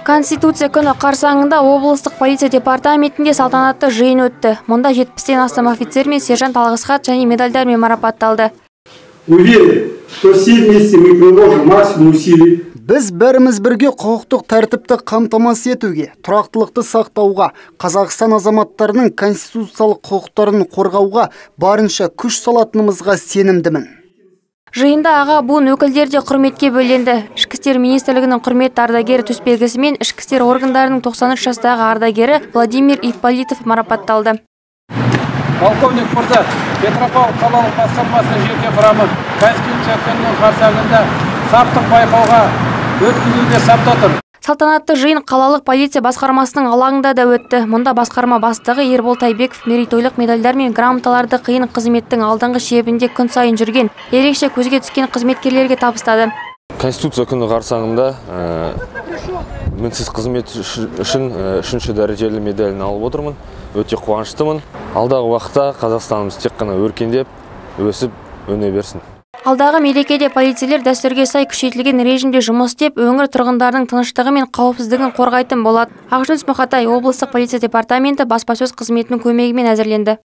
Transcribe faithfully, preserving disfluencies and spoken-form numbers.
Конституция күні қарсаңында облыстық полиция департаментінде салтанатты жиын өтті. Мұнда жетпістен астам офицер мен сержант алғыс хат және медальдармен марапатталды. Уверен, что все вместе мы приложим максимум усилий. Біз бәріміз бірге құқықтық тәртіпті қамтамасыз етуге, тұрақтылықты сақтауға, Қазақстан азаматтарының конституциялық құқықтарын қорғауға барынша күш салатынымызға сенімдімін. Жиында аға буын өкілдері де құрметке бөленді. Ішкі істер министрлігінің құрметті ардагері төсбелгісімен ішкі істер органдарының тоқсан үш жастағы ардагері Владимир Ипполитов марапатталды. Полковник мырза, Петропавл қалалық басқармасы жеке құрамы Конституция күнінің қарсаңында саптық байқауға өткізуге сапта тұр. Салтанатты жиын қалалық полиция басқармасының алаңында да өтті. Мұнда басқарма бастығы Ербол Тайбеков мерейтойлық медальдар мен грамоталарды қиын қызметтің алдыңғы шебінде күн сайын жүрген, ерекше көзге түскен қызметкерлерге табыстады. Конституция күні қарсаңында мінсіз қызмет үшін үшінші дәрежелі медалін алып отырмын. Өте қуаныштымын. Алдағы уақытта Қазақстанымыз тек қана өркендеп, өсіп, өне берсін. Алдағы мерекеде полицейлер дәстүрге сай күшейтілген режимде жұмыс істеп, өңір тұрғындарының тыныштығы мен қауіпсіздігін қорғайтын болады. Ақжүніс Мұқатай облыстық полиция департаменті баспасөз қызметінің көмегімен әзірленді.